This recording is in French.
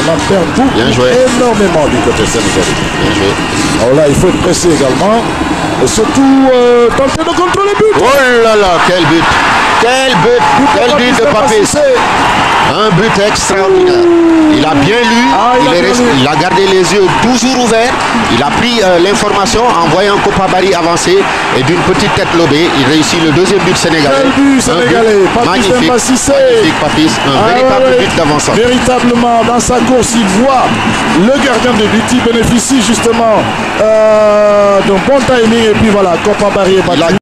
On en perd beaucoup, énormément du côté sénégalais. Bien joué. Alors là, il faut être pressé également. Et surtout, tenter de contrôler le but. Oh là là, quel but! Quel but! Quel but de Papis! Un but extraordinaire. Il a bien lu, il a gardé les yeux toujours ouverts. Il a pris l'information en voyant Kopa Barry avancer et d'une petite tête lobée, il réussit le deuxième but sénégalais. Quel but sénégalais! Magnifique, magnifique Papis, un véritable but d'avancement. Véritablement, dans sa course, il voit le gardien de but. Il bénéficie justement d'un bon timing et puis voilà, Kopa Barry est battu.